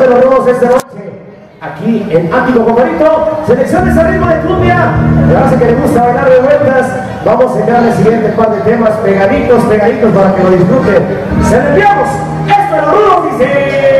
de los robos esta noche. Aquí en Ático Cocorito, selecciones a ritmo de cumbia. Me parece que le gusta bailar de vueltas. Vamos a entrar al siguiente par de temas pegaditos, pegaditos para que lo disfruten. ¡Se le enviamos! ¡Esto es los rudos! Dice.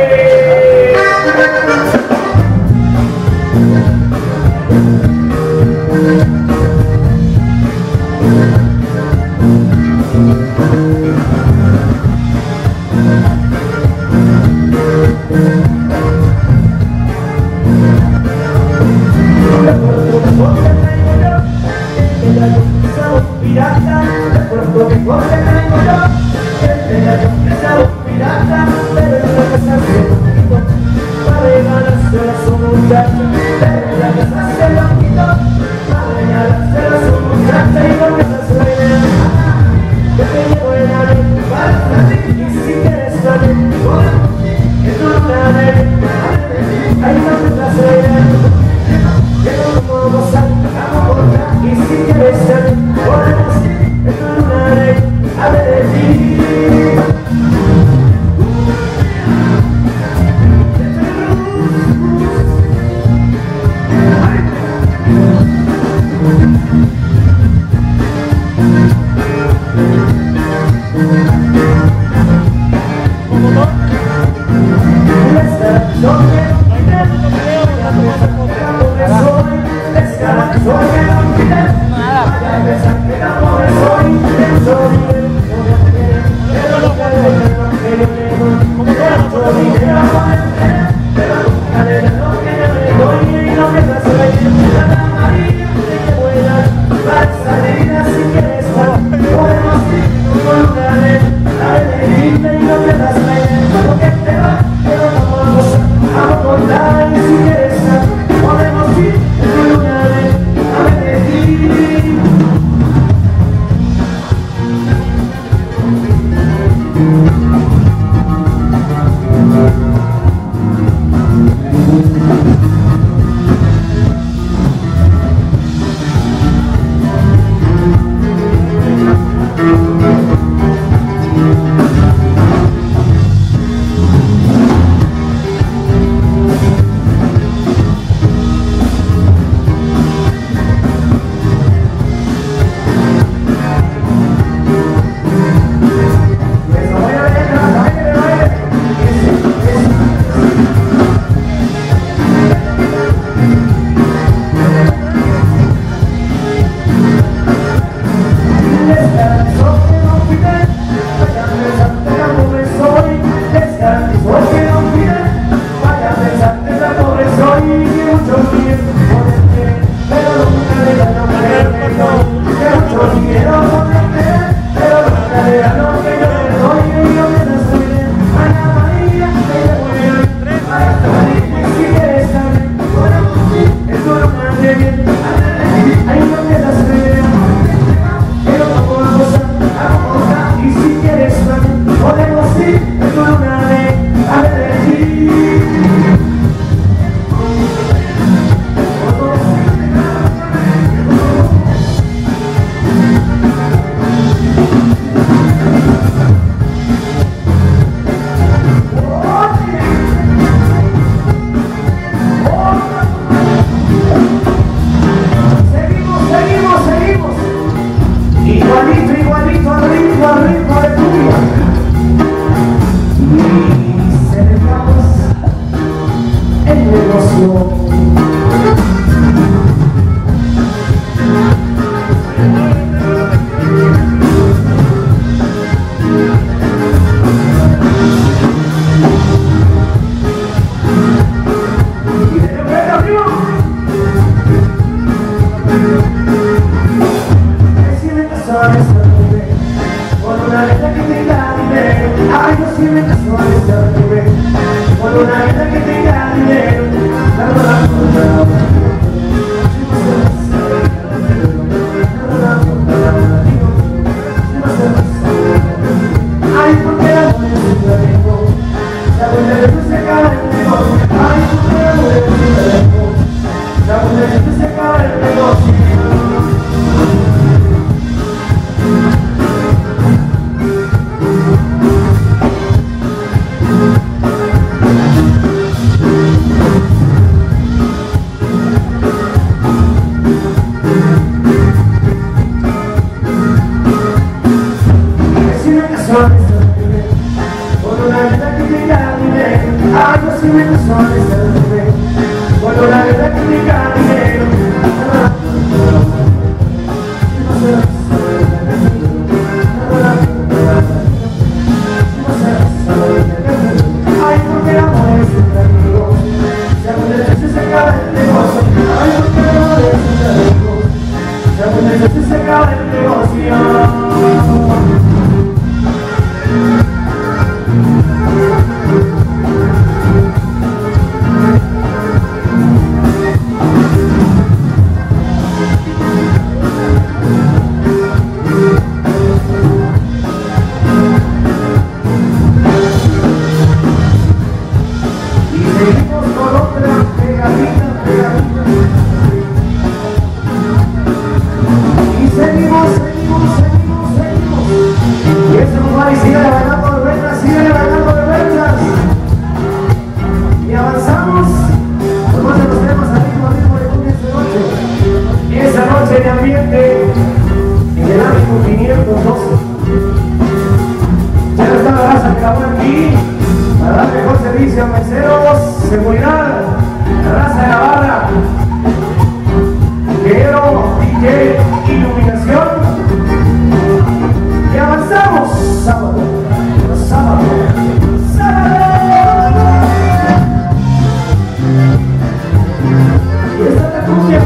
Ay, yo soy mensual de ser cuando la verdad que me gana dinero. Ay, porque el amor es un amigo, si algún día se acaba el negocio. Ay, porque el amor es un amigo, si algún día se acaba el negocio. De ambiente en el año 512 ya no está la raza que la pone aquí para dar mejor servicio a meseros, seguridad, la raza de la barra, guerrero, DJ, iluminación y avanzamos. Sábado, sábado, sábado, y esta es la cumbia.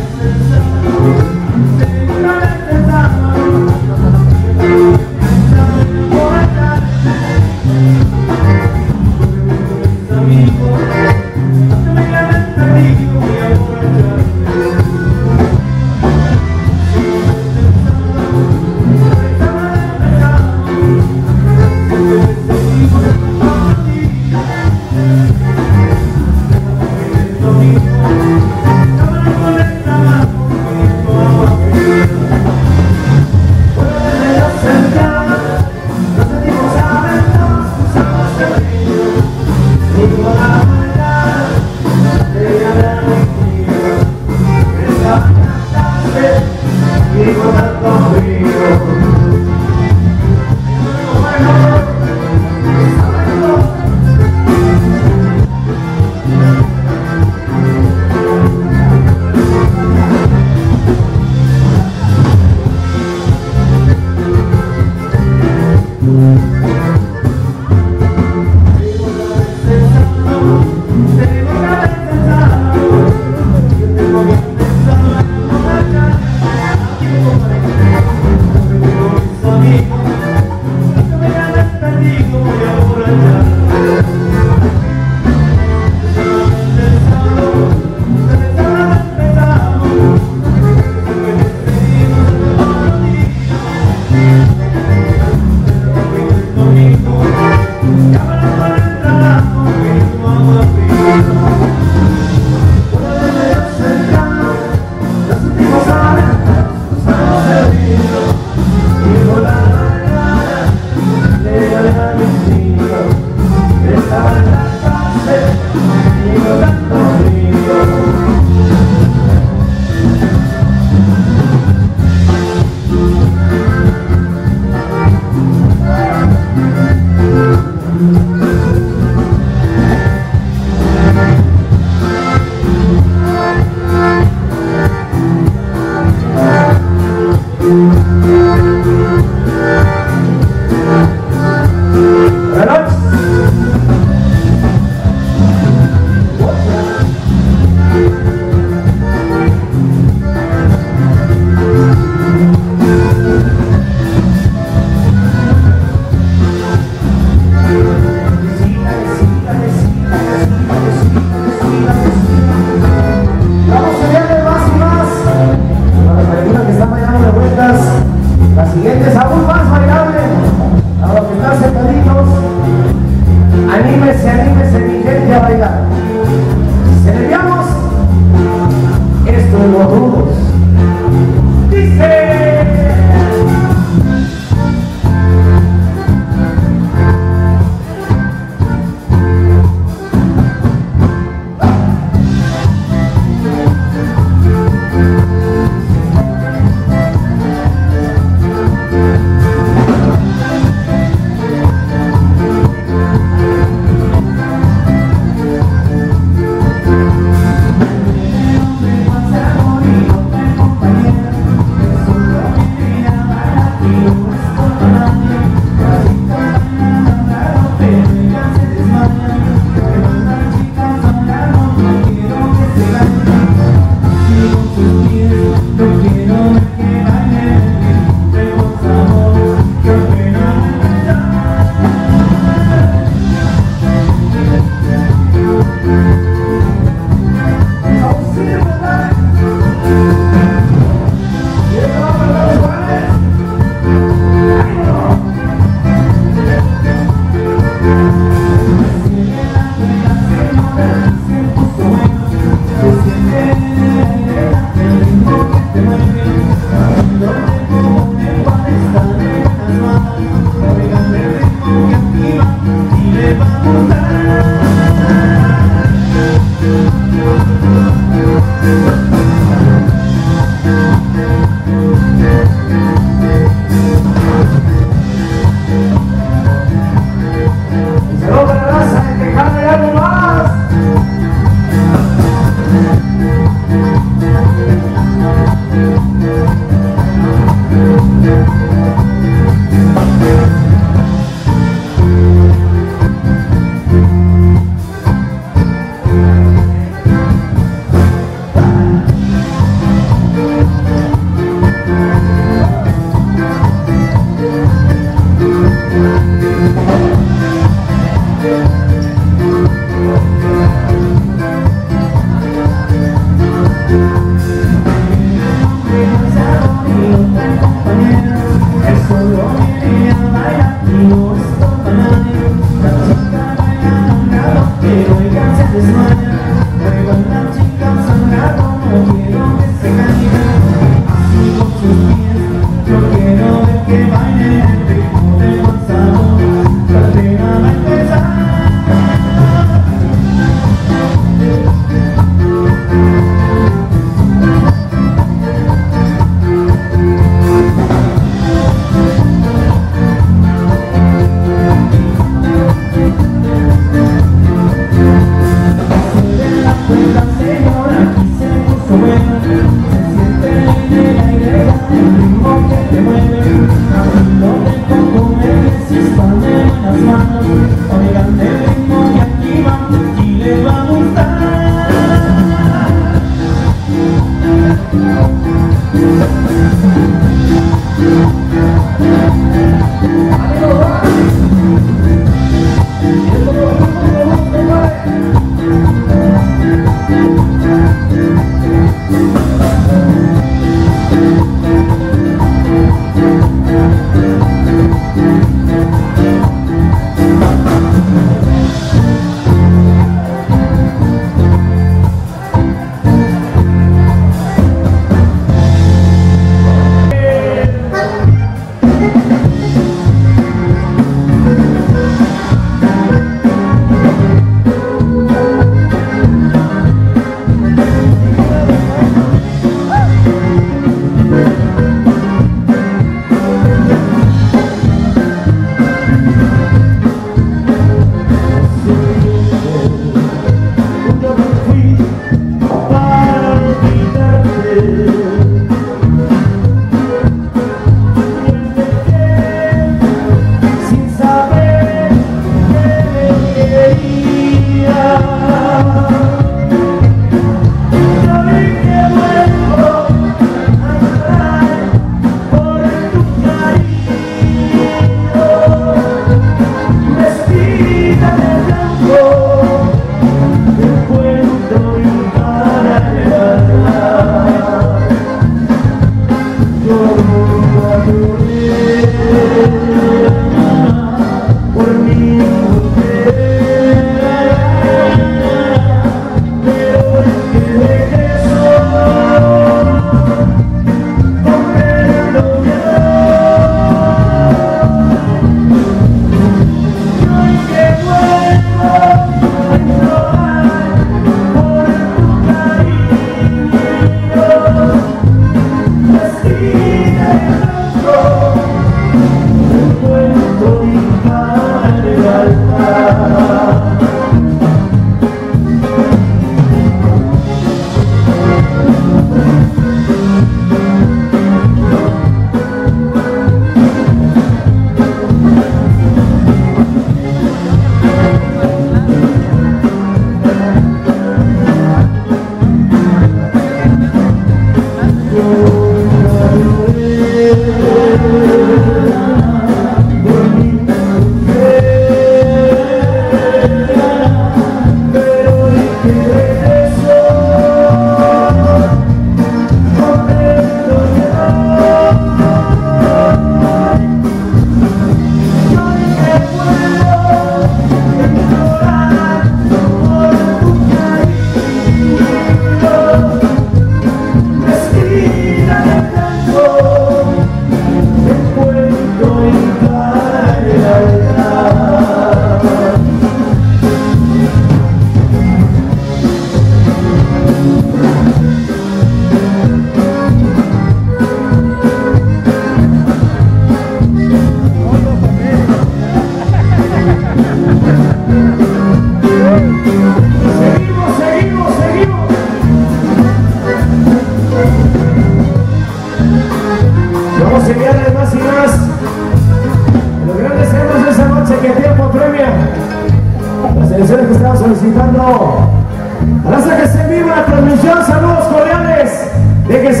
Que estamos solicitando. Hasta que se viva la transmisión, saludos cordiales. Déjense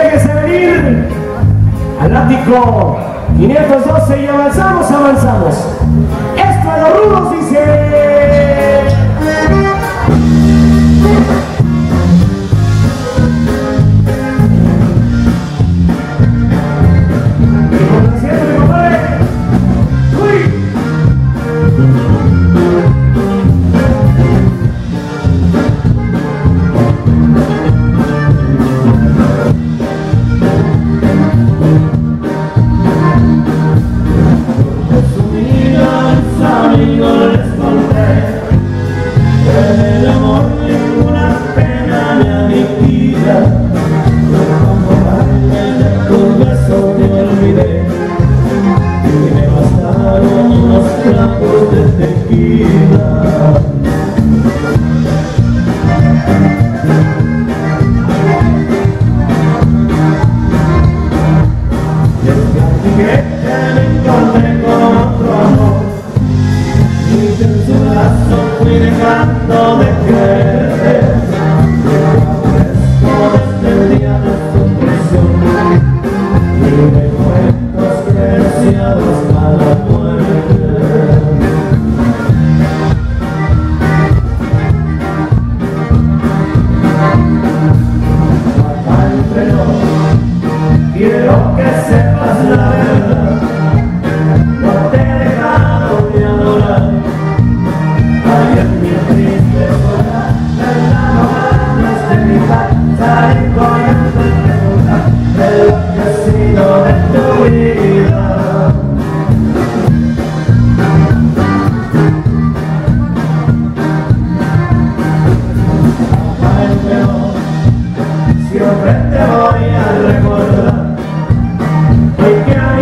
venir al ático 512 y avanzamos. Esto a los rudos dice. Y con la siguiente, mi compadre. ¡Uy! Fui dejando de querer, desde el día de tu prisión, y de cuentos preciados a la muerte. Papá, pero quiero que sepas la verdad, no te he dejado de adorar. Ayer mi triste soledad, las manos de mi casa y con el de lo que ha sido de tu vida. Ay, pero siempre te voy a recordar, hoy que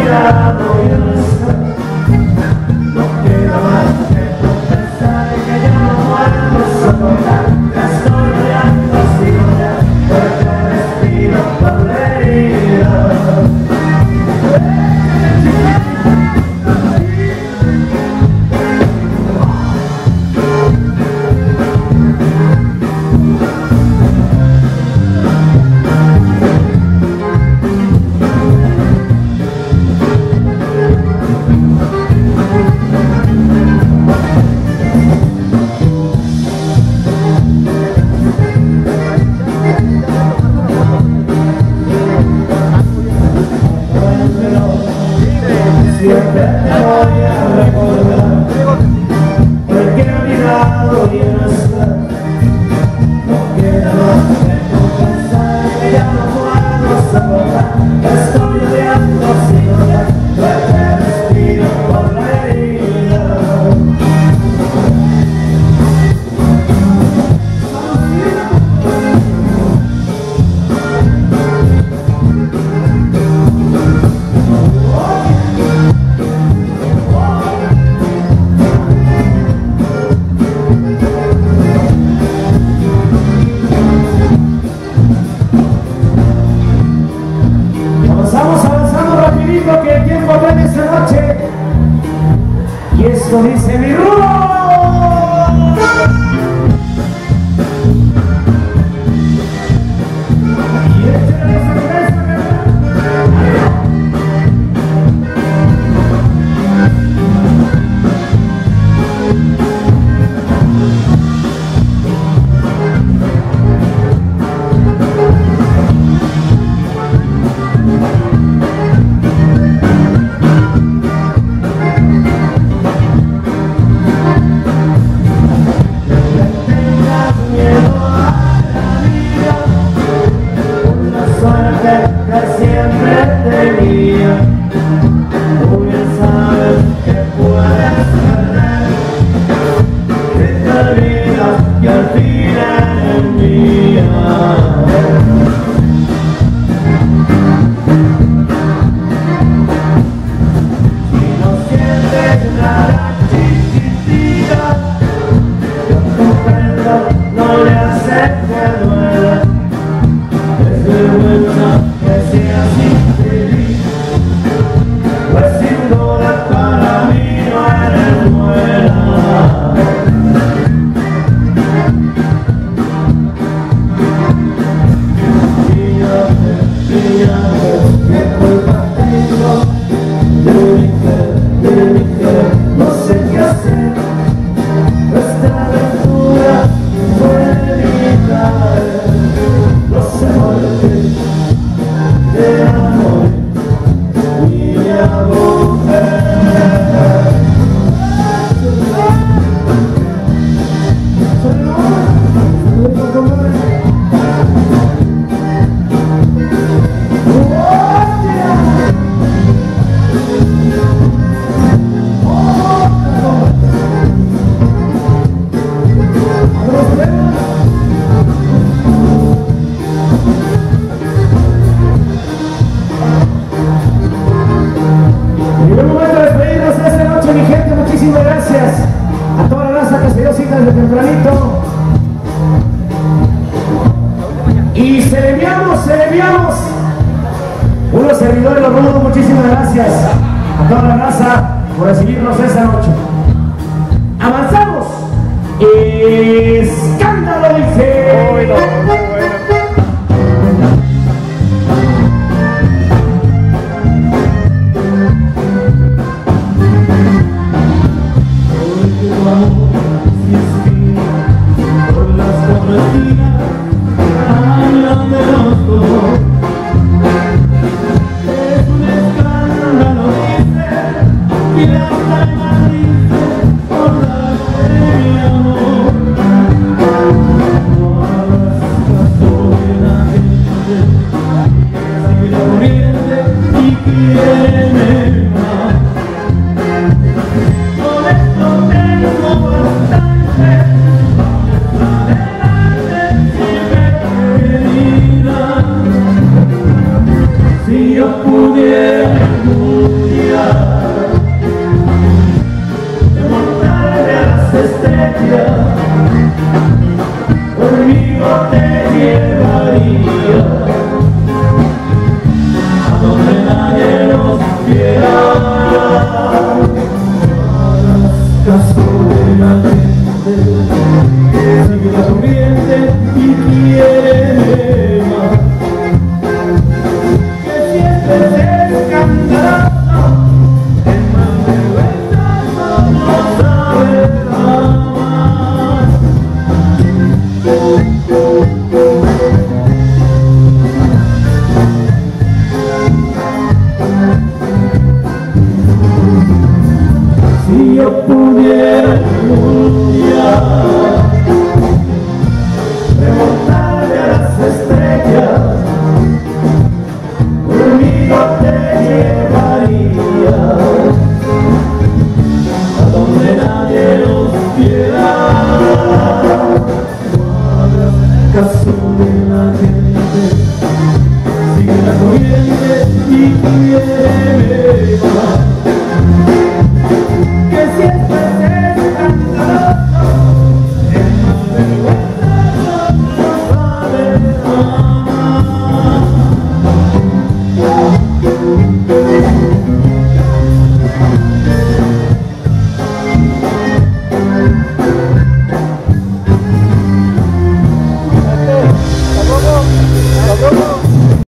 siempre te voy a recordar, porque a mi lado ya no estás. No queda más que confesar que ya no puedo soportar. Estoy odiando sin notar, duele el respiro por la herida. Avanzando rapidito que el tiempo viene esta noche. Y esto dice mi Rudo. Y échale esa cabeza, y celebramos unos servidores los rudos. Muchísimas gracias a toda la raza por recibirnos esta noche. Avanzamos. Escándalo dice. Muy bueno. yo pudiera algún día remontarme a las estrellas, conmigo te llevaría a donde nadie nos quiera. No hagas caso de la gente, sigue la corriente y quiere más.